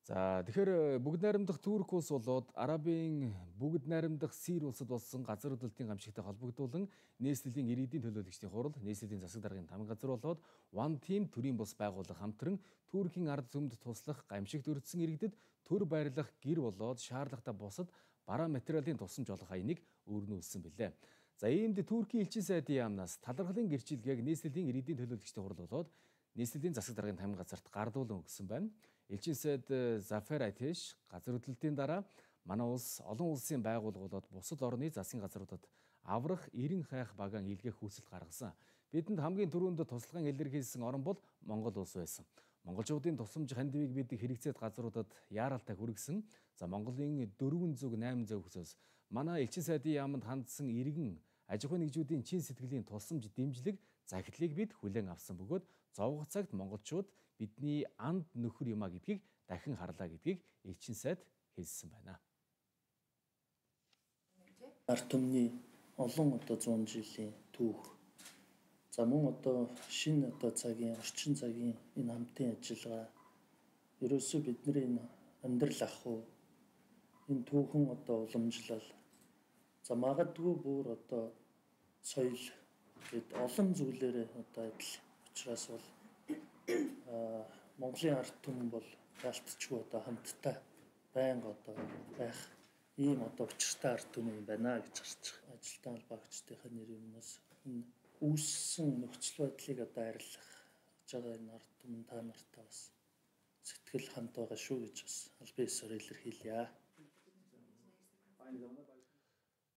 За тэгэхээр бүгд найрамдах Турк улс болоод Арабын бүгд найрамдах Сир улсад болсон газар хөдлөлтийн гамшигтай холбогдуулан нийслэлийн иргэдийн төлөөлөгчдийн хурал, нийслэлийн засаг даргын 5 газар болоод One Team төрийн бус байгууллага хамтран Туркийн ард түмэнд туслах гамшигт өртсөн иргэдэд төр байрлах гэр болоод шаардлагатай бусад бараа материалын тусламж олох хаяныг өрнүүлсэн билээ. За иймд Туркийн элчин сайдын яамнаас талархлын гэрчилгээг нийслэлийн иргэдийн төлөөлөгчдийн хурал болоод нийслэлийн засаг даргын 5 газарт гардуулан өгсөн байна. Элчин сайд Зафер Атеш газар хөдлөлтийн дараа манай улс олон улсын байгууллага болоод бусад орны засгийн газруудад аврах 90 хайх багаан илгээх хүсэлт гаргасан. Бидэнд хамгийн түрүүнд туслагын илэрхийлсэн орн бол Монгол улс байсан. Монголчуудын тусламж хандивыг бид хэрэгцээд газруудад яаралтай хүргэсэн. За Монголын 408 зөвхөсөөс манай элчин сайдын яамд хандсан иргэн аж ахуй нэгжүүдийн чин сэтгэлийн тусламж дэмжлэг захидлыг бид хүлээн авсан бөгөөд зовох цагт монголчууд бидний анд нөхөр юмаа гэдгийг дахин харлаа гэдгийг элчин сайд хэлсэн байна. Ард түмний олон 100 жилийн түүх. За мөн шинэ цагийн орчин цагийн энэ хамтын ажиллагаа ерөөсөө бидний энэ амьдрал ахуй энэ түүхэн уламжлал. За магадгүй бүр соёл гэд олон зүйлээрээ адил учраас бол Монголын ард түмэн бол ялтчгүй хамттай байнга байх ийм учиртай ард түмэн байна гэж харж байгаа. Ажилтны холбоогчдынхаа нэрээс энэ үүссэн нөхцөл байдлыг арилгах гэж байгаа энэ ард түмэн та нартай бас сэтгэл хамт байгаа шүү гэж бас аль биесээр илэрхийлье.